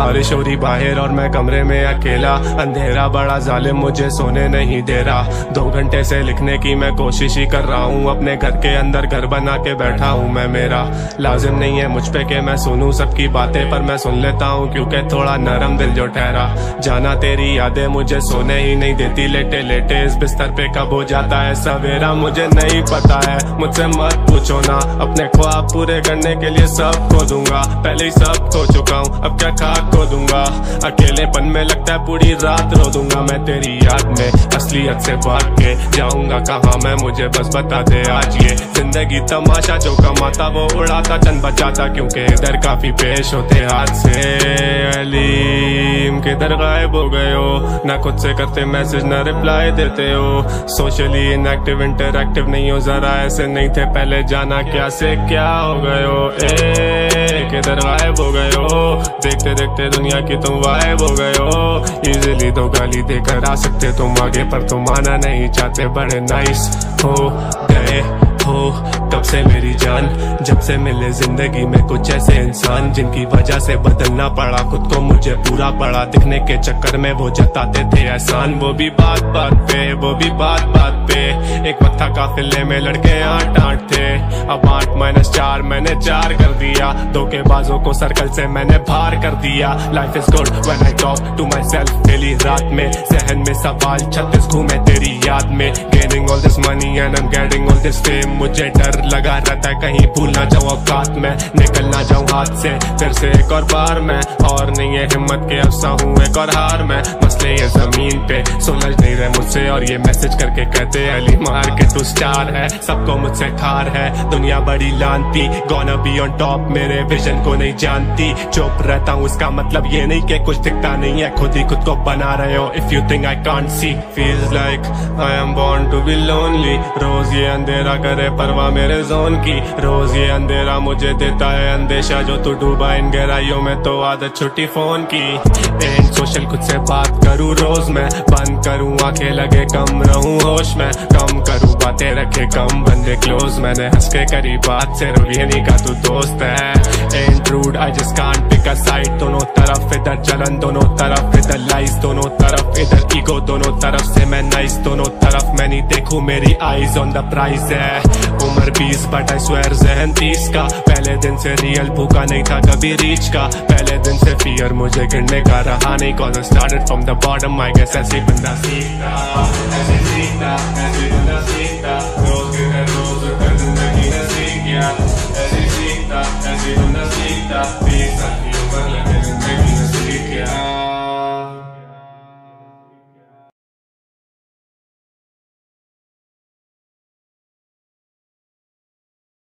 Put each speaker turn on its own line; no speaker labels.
बारिश हो रही बाहर और मैं कमरे में अकेला, अंधेरा बड़ा जालिम मुझे सोने नहीं दे रहा। 2 घंटे से लिखने की मैं कोशिश ही कर रहा हूँ, अपने घर के अंदर घर बना के बैठा हूँ मैं। मेरा लाजिम नहीं है मुझ पे के मैं सुनूं सबकी बातें, पर मैं सुन लेता हूँ क्योंकि थोड़ा नरम दिल जो ठहरा। जाना तेरी यादें मुझे सोने ही नहीं देती, लेटे लेटे इस बिस्तर पे कब हो जाता है सवेरा मुझे नहीं पता है। मुझसे मत पूछो ना, अपने ख्वाब पूरे करने के लिए सब खो दूंगा, पहले ही सब खो चुका हूँ अब क्या खाक खो दूंगा। अकेलेपन में लगता है पूरी रात रो दूंगा मैं तेरी याद में, असलियत से भाग के जाऊंगा कहाँ मैं, मुझे बस बता दे आज। ये जिंदगी तमाशा जो कमाता वो उड़ाता चंद बचाता, क्योंकि इधर काफी पेश होते हाथ से। अलीम किधर गायब हो गए हो, ना खुद से करते मैसेज ना रिप्लाई देते हो, सोशली इनएक्टिव इंटरएक्टिव नहीं हो, जरा ऐसे नहीं थे पहले, जाना क्या से क्या हो गए हो। किधर गायब हो गए हो, देखते देखते दुनिया की तुम वाइब हो गए हो। इजीली तो गाली देकर आ सकते तुम आगे, पर तुम आना नहीं चाहते, बड़े नाइस हो गए हो तब से मेरी जान, जब से मिले जिंदगी में कुछ ऐसे इंसान जिनकी वजह से बदलना पड़ा खुद को, मुझे पूरा पड़ा दिखने के चक्कर में वो जताते थे एहसान। वो भी बात बात पे, वो भी बात बात पे, एक वक्त था काफिले में लड़के 8-8 थे, अब 8-4 मैंने 4 कर दिया, धोखेबाजों को सर्कल से मैंने बाहर कर दिया। Life is good when I talk to myself daily रात में, जहन में सवाल 36 घूमे तेरी याद में। Gaining all this money and I am getting all this fame, मुझे डर लगा रहता है कहीं भूल ना जाऊं औकात में, निकल ना जाऊं हाथ से फिर से एक और बार मैं, और नहीं है हिम्मत के अफसा हूँ एक और हार मैं। मसले ये जमीन पे सुलझ नहीं रहे मुझसे, और ये मैसेज करके कहते अली मार के तू स्टार है, सबको मुझसे ठार है दुनिया बड़ी लानती, गोना बी ऑन टॉप मेरे विजन को नहीं जानती। चुप रहता हूँ इसका मतलब ये नहीं कि कुछ दिखता नहीं है, खुद ही खुद को बना रहे हो। If you think I can't see, feels like I am born to be lonely, रोज ये अंधेरा करे परवाह मेरे जोन की, रोज ये अंधेरा मुझे देता है अंदेशा, जो तू डूबा इन गहराइयों में तो आदत छुट्टी फोन की। एंड सोशल खुद से बात करूँ रोज मैं, बंद करूँ आंखें लगे कम रहूँ होश में, कम करूँ बातें रखे कम बंदे क्लोज, मैंने हंस के करी बात सिर्फ ये नहीं का तू दोस्त है। And rude I just can't pick a side, दोनों तरफ इधर जलन दोनों तरफ इधर लाइज, दोनों तरफ इधर ईगो दोनों तरफ से मैं नाइस, दोनों तरफ मैं नहीं देखूं मेरी आईज ऑन द प्राइज है। उम्र 20 बट आई स्वेयर जहन 30 का, पहले दिन से रियल भूखा नहीं था कभी रीच का, पहले दिन से फियर मुझे गिरने का रहा नहीं, cause I started from the bottom, I guess ऐसे बंदा सीखता, ऐसे सीखता, ऐसे बंदा सीखता, रोज के रोज जिंदगी ने सीख गया, ऐसे सीखता, ऐसे बंदा सीखता।